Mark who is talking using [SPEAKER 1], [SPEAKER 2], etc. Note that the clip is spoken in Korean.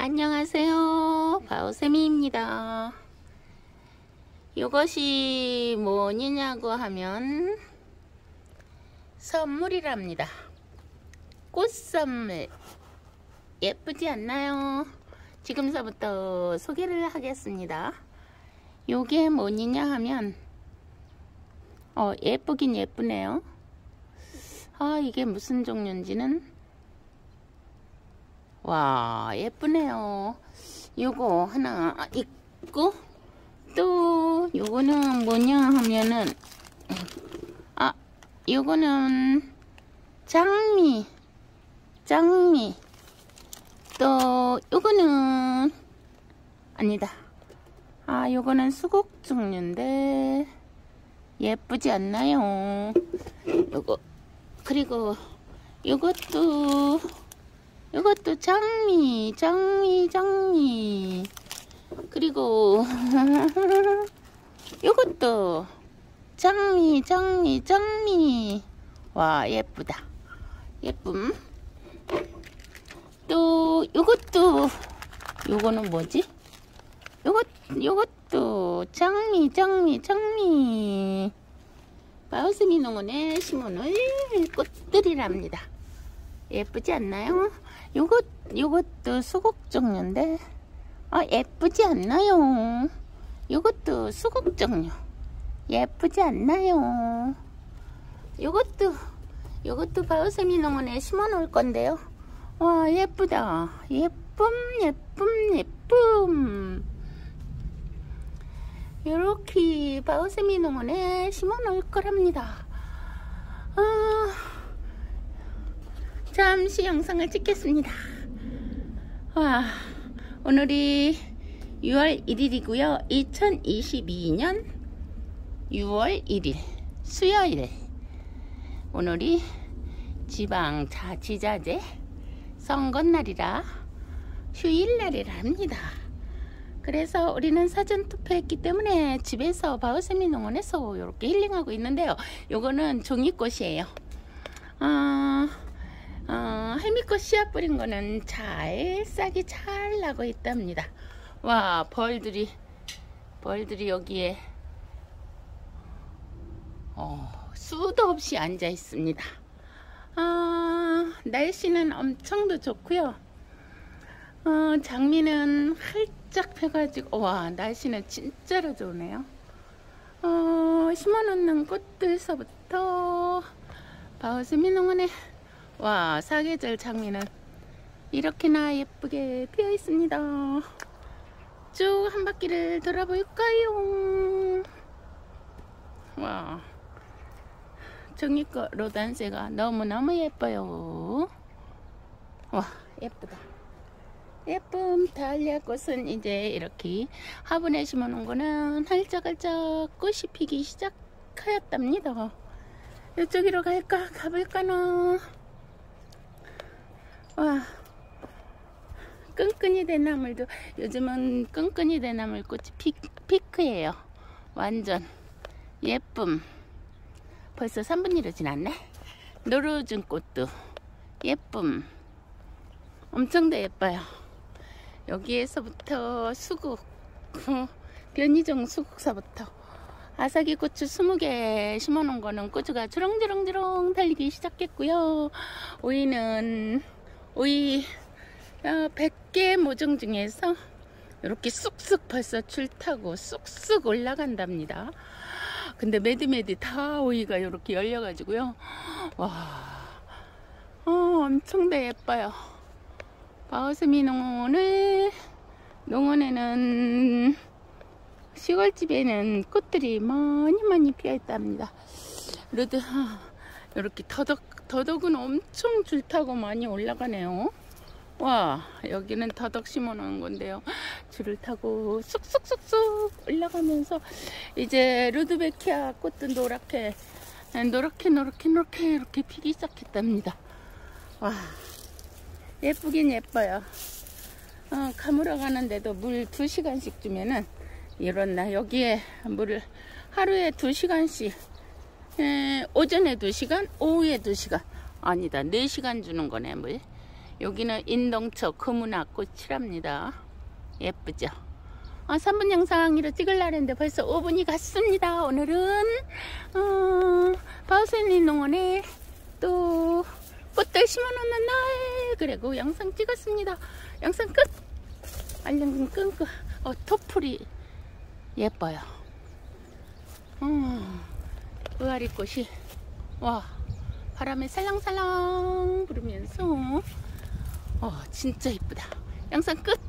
[SPEAKER 1] 안녕하세요, 바오쌤입니다. 이것이 뭐냐고 하면 선물이랍니다. 꽃선물 예쁘지 않나요? 지금서부터 소개를 하겠습니다. 요게 뭐냐 하면 예쁘긴 예쁘네요. 이게 무슨 종류인지는 와, 예쁘네요. 요거 하나 있고, 또 요거는 뭐냐 하면은 요거는 장미. 또 요거는 아니다. 요거는 수국 종류인데 예쁘지 않나요? 요거 그리고 요것도 장미. 그리고 요것도 장미. 와, 예쁘다. 예쁨. 또 요것도 요거는 뭐지? 요것도 장미. 바오쌤이 농원에 심어놓을 꽃들이랍니다. 예쁘지 않나요? 요것도 수국 종류인데 예쁘지 않나요? 요것도 수국 종류 예쁘지 않나요? 요것도 바오쌤이 농원에 심어 놓을 건데요. 와, 예쁘다. 예쁨. 요렇게 바오쌤이 농원에 심어 놓을 거랍니다. 잠시 영상을 찍겠습니다. 와, 오늘이 6월 1일이고요. 2022년 6월 1일 수요일. 오늘이 지방자치자재 선거날이라 휴일날이라 합니다. 그래서 우리는 사전투표했기 때문에 집에서 바오쌤이 농원에서 이렇게 힐링하고 있는데요. 요거는 종이꽃이에요. 할미꽃 씨앗 뿌린 거는 싹이 잘 나고 있답니다. 와, 벌들이 여기에 수도 없이 앉아 있습니다. 날씨는 엄청 좋고요. 장미는 활짝 펴가지고 와, 날씨는 진짜로 좋네요. 심어놓는 꽃들서부터 바오쌤이 농원에 와, 사계절 장미는 이렇게나 예쁘게 피어 있습니다. 쭉 한 바퀴를 돌아볼까요? 와, 종이꽃 로단새가 너무너무 예뻐요. 와, 예쁘다. 예쁨. 달리아꽃은 이제 이렇게 화분에 심어놓은 거는 활짝활짝 꽃이 피기 시작하였답니다. 이쪽으로 가볼까나. 와, 끈끈이 대나물도 요즘은 끈끈이 대나물 꽃이 피크예요. 완전 예쁨. 벌써 3분이라 지났네. 노루준 꽃도 예쁨. 엄청 더 예뻐요. 여기에서부터 수국, 변이종 수국사부터 아삭이 고추 20개 심어놓은 거는 고추가 주렁주렁 달리기 시작했고요. 오이 100개 모종 중에서 이렇게 쑥쑥 벌써 줄타고 쑥쑥 올라간답니다. 근데 매드매드 다 오이가 이렇게 열려가지고요. 와, 엄청 더 예뻐요. 바오쌤이 농원에는 시골집에는 꽃들이 많이 피어 있답니다. 루드 이렇게 더덕은 엄청 줄타고 많이 올라가네요. 와, 여기는 더덕 심어 놓은 건데요. 줄을 타고 쑥쑥 올라가면서 이제 루드베키아 꽃도 노랗게 이렇게 피기 시작했답니다. 와, 예쁘긴 예뻐요. 가물어 가는데도 물 2시간씩 주면은 이렇나. 여기에 물을 하루에 2시간씩, 오전에 2시간, 오후에 2시간, 아니다, 4시간 주는 거네, 물. 여기는 인동초 금운화꽃이랍니다. 예쁘죠? 3분 영상으로 찍으려고 했는데 벌써 5분이 갔습니다. 오늘은 바우셀리 농원에 또 꽃들 심어놓는 날, 그리고 영상 찍었습니다. 영상 끝! 알림 끊고. 토풀이 예뻐요. 의아리꽃이 와, 바람에 살랑살랑 부르면서 진짜 예쁘다. 영상 끝!